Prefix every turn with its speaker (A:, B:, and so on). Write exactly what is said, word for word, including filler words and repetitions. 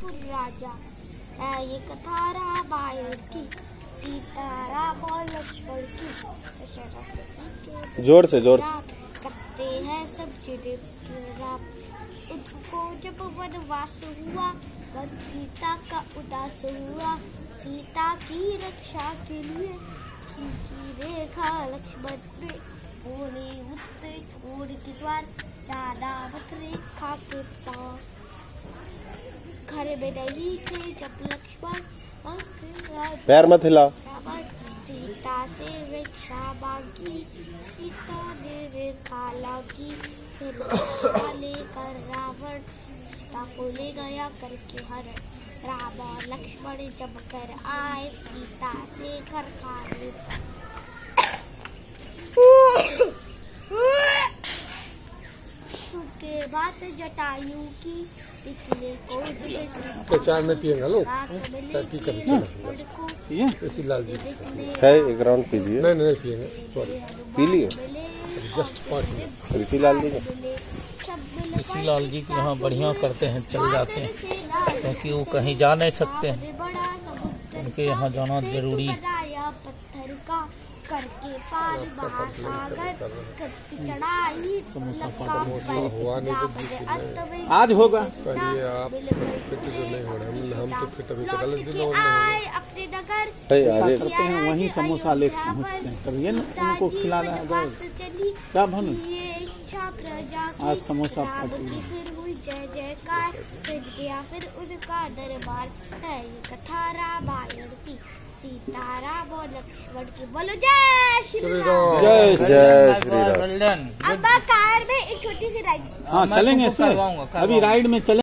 A: हस्तिनापुर राजा। है ये कथा रामायण की, सीता राम और लक्ष्मण की।
B: जोर से जोर से
A: करते हैं सब चीजें राम। उनको जब वनवास हुआ, तब सीता का उदास हुआ। सीता की रक्षा के लिए खींची रेखा लक्ष्मण ने, बोले मुझसे छोड़ के द्वार, ज्यादा मत रेखा के पार। घर में नहीं थे जब लक्ष्मण,
B: पैर मत हिला।
A: सीता से रक्षा मांगी, सीता ने रेखा लागी। फिर लेकर रावण सीता को ले गया करके हरण। राम और लक्ष्मण जब कर आए, सीता से घर खाने के बाद जटायु की पिछले को
C: चाय में पिएगा लोग ऋषि लाल जी
B: है एक राउंड पीजिए।
C: नहीं नहीं पिएंगे, सॉरी
B: पी लिए
C: जस्ट पाँच मिनट।
B: ऋषि लाल जी
D: ऋषि लाल जी के यहाँ बढ़िया करते हैं, चल जाते हैं क्योंकि वो कहीं जा नहीं सकते हैं, उनके यहाँ जाना जरूरी।
A: पत्थर का करके पार महासागर चढ़ाई
C: हुआ नहीं तो
D: आज होगा।
C: कहिए आप फिट जो नहीं हो रहा, हम तो फिट अभी तक गलत दिन
A: अपने नगर
D: करते हैं, वहीं समोसा ले पहुँचते हैं, तब ये उनको खिलाना है। क्या भानु आज समोसा
A: फिर हुई जय जयकार, सज गया फिर उनका दरबार। है ये कथा रामायण की, सीता राम और लक्ष्मण की। बोलो जय श्री राम।
B: जय जय श्री राम।
A: अब कार में एक छोटी सी राइड।
D: हाँ चलेंगे सर, अभी राइड में चले।